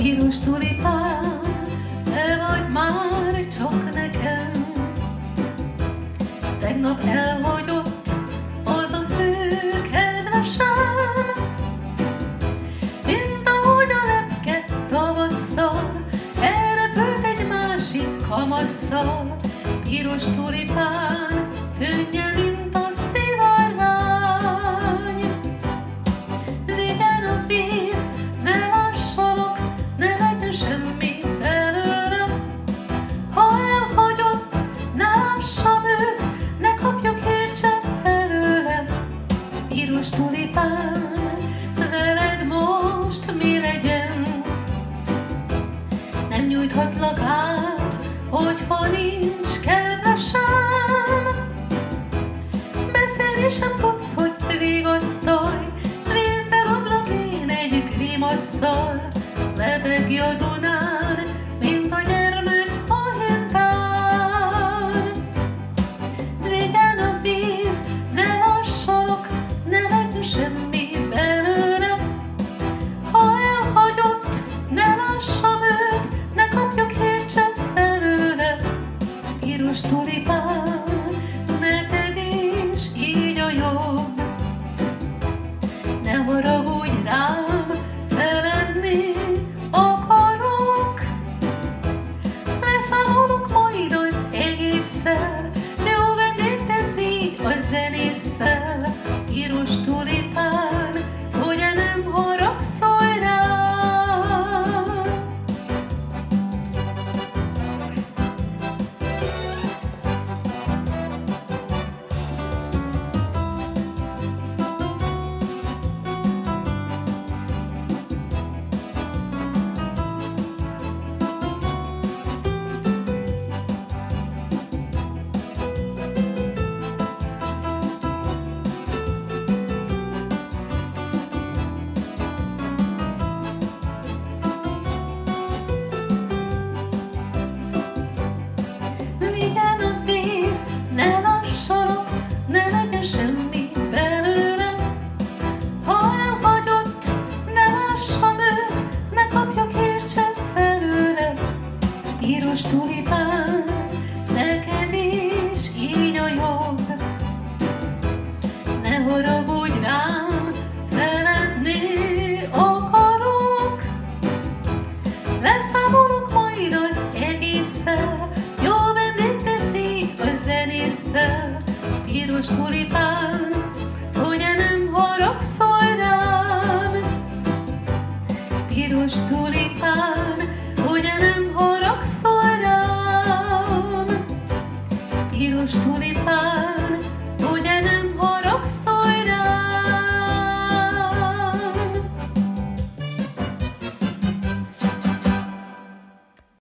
piros tulipán, te vagy már csak nekem. Tegnap elhagyott az a hő kedvesem, mint ahogy a lepke tavasszal elrepült egy másik kamasszal. Piros tulipán, tűnje, mint a szivárvány. Vigyen a víz, ne lassalok, ne legyen semmi belőlem. Ha elhagyott, ne lássam őt, ne kapjuk értse felőlem. Piros tulipán, veled most mi legyen? Nem nyújthatlak át, hogyha nincs kedvesem. Beszélni sem tudsz, hogy vigasztalj, vízbe doblak én egy grimasszal. Lebegj a Dunán, mint a gyermek a hintán. Vigyen a víz, ne lassalok, ne legyen semmi belőlem. Ha elhagyott, ne lássam őt, ne kapjuk értse felőlem. Piros tulipán, neked is így a jobb. Ne haragudj rám, feledni akarok. Leszámolok majd az egésszel, jó vendég tesz így a zenésszel. Piros tulipán, hogy nem haragszol rám. Vigyen a víz, ne lassalok, ne legyen semmi belőlem. Ha elhagyott, ne lássam őt, ne kapjak értse felőlem. Piros tulipán, neked is így a jobb. Ne haragudj rám, feledni akarok. Leszámolok majd az egésszel, jó vendég tesz így a zenésszel. Piros tulipán, hogy nem haragszol rám. Piros tulipán, hogy nem haragszol rám. Piros tulipán.